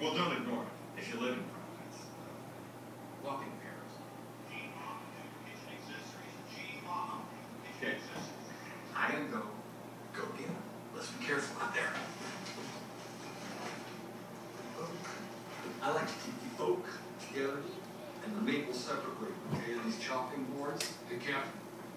Well, don't ignore it if you live in Providence. Walk in Paris. Okay. I gotta go. Go get him. Let's be careful out there. I like to keep the oak together and the maple separately. Okay, these chopping boards. Hey, Captain.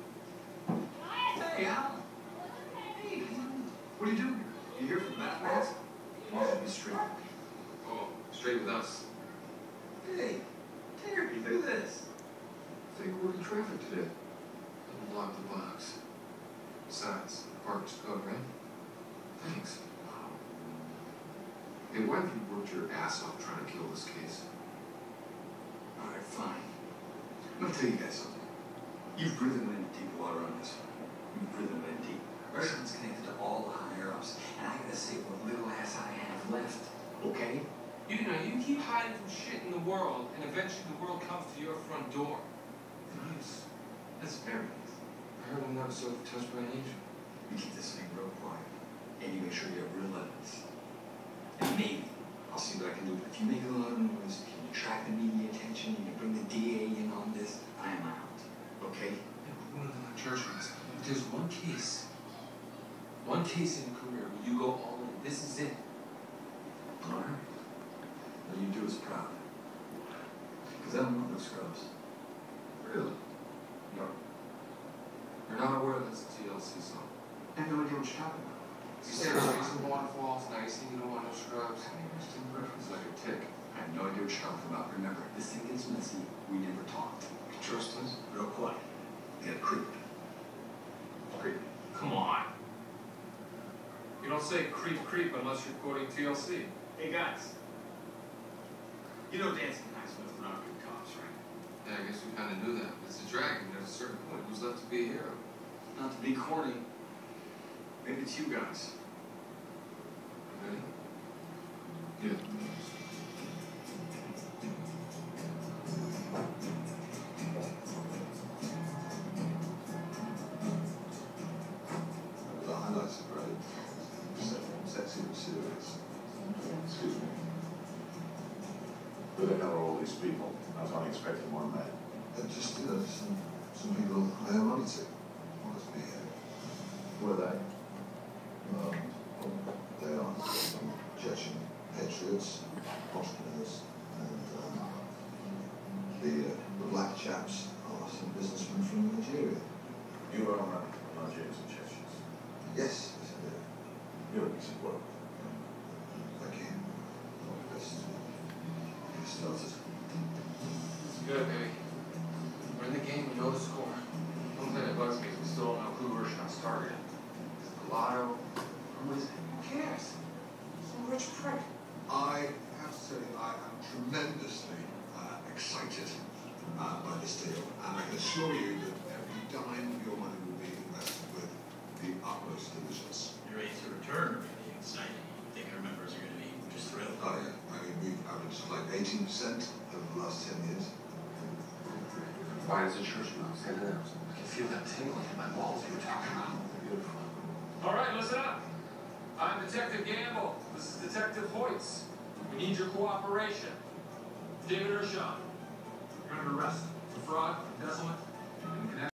Hey, Al. Hey, what are you doing here? You here from Batman's? You should be straight. Oh, straight with us. Hey, Terry, look at this. Think we're in traffic today. Double lock the box. Besides, the park's code, right? Thanks. Hey, why have you worked your ass off trying to kill this case? All right, fine. I'm gonna tell you guys something. You've really went into deep water on this one. You've really went in deep. Erskne's connected to all the higher-ups, and I gotta save what little ass I have left, okay? You know, you keep hiding from shit in the world, and eventually the world comes to your front door. Nice. That's very nice. I heard I'm not so touched by an angel. You keep this thing real quiet, and you make sure you have real evidence. And maybe I'll see what I can do. But if you make a lot of noise, you attract the media attention, you bring the DA in on this, I'm out. Okay? Yeah, but one of the church ones. There's one case in your career where you go all in. This is it. All right. All you do is proud. Because I don't want no scrubs. Really? No. You're not aware that's a TLC song. I have no idea what you're talking about. You said there's some waterfalls, now you say you don't want no scrubs. Just in reference like a tick. I have no idea what you're talking about. Remember, this thing gets messy. We never talked. You trust us? Real quiet. You gotta creep. Creep. Come on. You don't say creep unless you're quoting TLC. Hey, guys. You know dancing Highsmith were not good cops, right? Yeah, I guess we kind of knew that. It's a dragon. At a certain point, who's left to be a hero? Not to be corny. Maybe it's you guys. Ready? Yeah. The highlights are great. Sexy and serious. Excuse me. Who the hell are all these people? I was only expecting one man. Just, some people I owe money to. Honest me here. Who are they? They are some Chechen patriots, entrepreneurs, and the black chaps are some businessmen from Nigeria. You are on Nigerians and Chechens. Yes, yes, I do. You're a decent work. Thank you. All the best. Get started. It's good, baby. We're in the game, we know the score. One thing that bugs me is we still don't know who Erskne's targeting. Is it Pilato? Who is it? Who cares? Some rich prick. I have to say I am tremendously excited by this deal, and I can assure you that every dime of your money will be invested with the utmost diligence. Your rates of return are really exciting. I think our members are going to be just thrilled. Oh yeah, I mean we've averaged like 18% over the last 10 years. Why is the church now? Say that. I can feel that tingling in my balls you were talking about. Beautiful. All right, listen up. I'm Detective Gamble. This is Detective Hoyts. We need your cooperation. David Ershon. You're under arrest for fraud, embezzlement, and